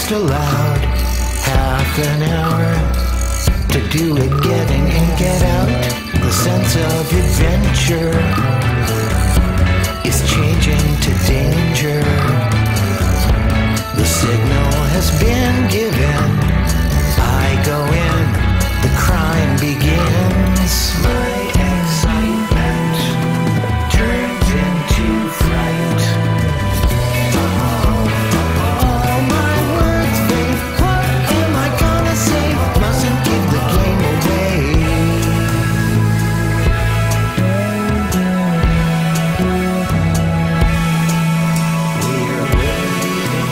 just allowed half an hour to do it, get in and get out. The sense of adventure is changing to danger. The signal has been given. I go in, the crime begins. My excitement turns into fright. All my words fade. What am I gonna say? Mustn't give the game away. We're waiting.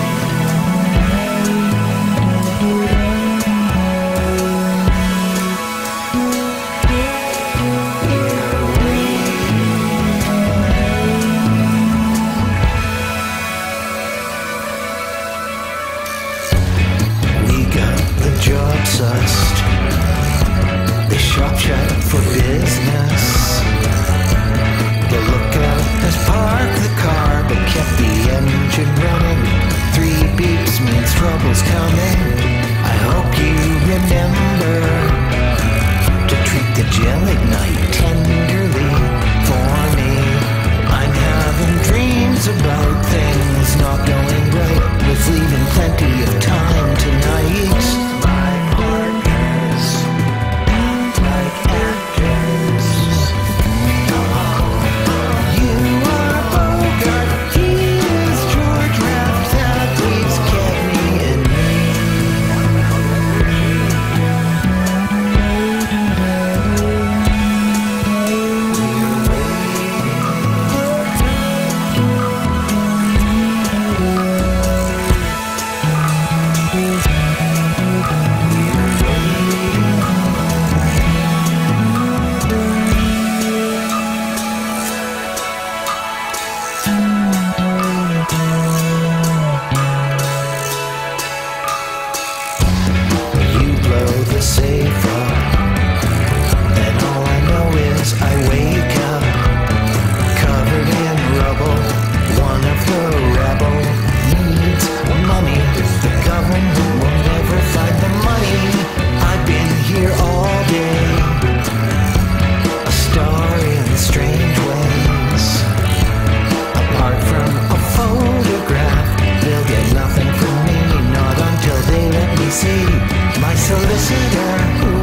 Job sussed. The shop shut for business. The lookout has parked the car but kept the engine running. 3 beeps means trouble's coming. I hope you remember to treat the gelignite tenderly for me. I'm having dreams about things not going right, with leaving plenty of time tonight. The safe up, and all I know is I wake up covered in rubble. One of the rebel needs money. The government will never find the money. I've been here all day, a star in strange ways. Apart from a photograph, they'll get nothing from me, not until they let me see my solicitor.